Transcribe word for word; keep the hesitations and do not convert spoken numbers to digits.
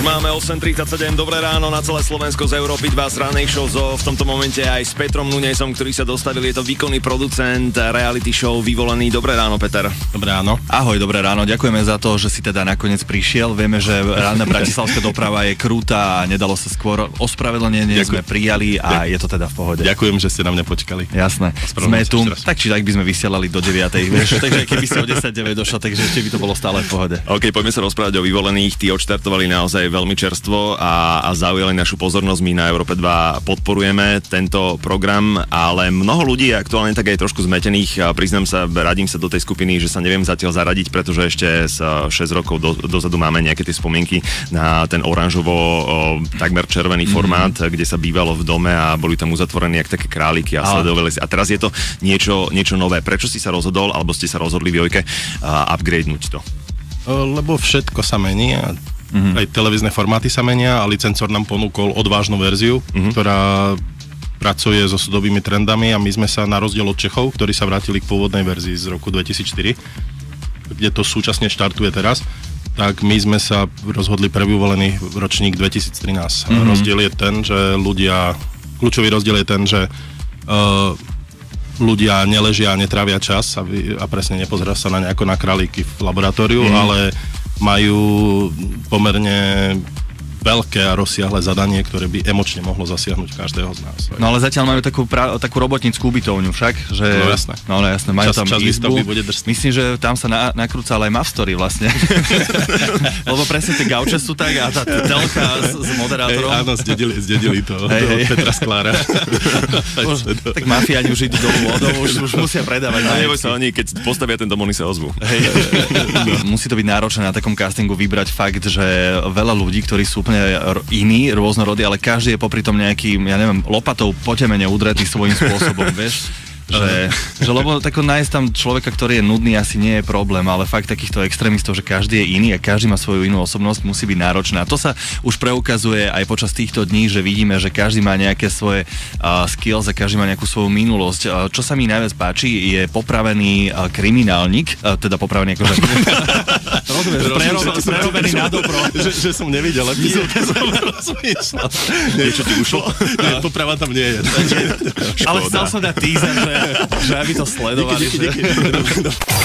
Už máme osem tridsaťsedem, dobré ráno na celé Slovensko z Európy dva z Ranej show zo, v tomto momente aj s Petrom Nunesom, ktorý sa dostavil, je to výkonný producent reality show Vyvolený. Dobré ráno, Peter. Dobré ráno. Ahoj, dobré ráno, ďakujeme za to, že si teda nakoniec prišiel. Vieme, že rána bratislavská doprava je krúta a nedalo sa skôr, ospravedlnenie sme prijali a je to teda v pohode. Ďakujem, že ste na mňa počkali. Jasné, sme tu, tak či tak by sme vysielali do deviatej, vieš, takže keby si o desať deväť došlo, takže ešte by to bolo stále v pohode. OK, poďme sa rozprávať o Vyvolených. Tí odštartovali naozaj veľmi čerstvo a, a zaujali našu pozornosť. My na Európe dva podporujeme tento program, ale mnoho ľudí je aktuálne tak aj trošku zmetených. Priznám sa, radím sa do tej skupiny, že sa neviem zatiaľ zaradiť, pretože ešte z šesť rokov do, dozadu máme nejaké tie spomienky na ten oranžovo o, takmer červený mm-hmm. formát, kde sa bývalo v dome a boli tam uzatvorení jak také králiky a sledovali si. A teraz je to niečo, niečo nové. Prečo si sa rozhodol, alebo ste sa rozhodli v Jojke uh, upgradenúť to? Lebo všetko sa mení a mm-hmm. aj televízne formáty sa menia a licencor nám ponúkol odvážnu verziu, mm-hmm. ktorá pracuje so sudovými trendami a my sme sa na rozdiel od Čechov, ktorí sa vrátili k pôvodnej verzii z roku dvetisícštyri, kde to súčasne štartuje teraz, tak my sme sa rozhodli pre Vyvolený ročník dvetisíctrinásť. Mm-hmm. Rozdiel je ten, že ľudia, kľúčový rozdiel je ten, že uh, ľudia neležia a netrávia čas a, vy, a presne nepozerá sa na nejako na králíky v laboratóriu, mm. ale majú pomerne veľké a rozsiahle zadanie, ktoré by emočne mohlo zasiahnuť každého z nás. No ale zatiaľ majú takú, pra, takú robotnickú ubytovňu však, že... No jasné. No ale jasné, majú čas, tam čas izbu. Bude drsný. Myslím, že tam sa na, nakrúcal aj Mavstory vlastne. Lebo presne tie gauče sú tak a tá telka s, s moderátorom. Hej, áno, zdedili, zdedili to. Hej, hej. Petra Sklára. Tak mafiáni už idú dolu vodou, už, už musia predávať. A neboj sa, oni keď postavia ten dom, oni sa ozvú. Hej. Musí to byť náročné na takom castingu vybrať fakt, že veľa ľudí, ktorí sú úplne iní, rôznorodí, ale každý je popri tom nejaký, ja neviem, lopatou po temene udretý svojím spôsobom, vieš? Že, že lebo tako nájsť tam človeka, ktorý je nudný, asi nie je problém, ale fakt takýchto extrémistov, že každý je iný a každý má svoju inú osobnosť, musí byť náročné. A to sa už preukazuje aj počas týchto dní, že vidíme, že každý má nejaké svoje uh, skills a každý má nejakú svoju minulosť. Uh, čo sa mi najviac páči, je popravený uh, kriminálnik, uh, teda popravený akože... Prerobený na dobro. Že, že som nevidel epizódu, som rozmýšľal. Niečo ti ušlo? Nie, poprava tam nie je. Ale chcel som dať teaser, že, že aby to sledovali. Díky, díky, díky.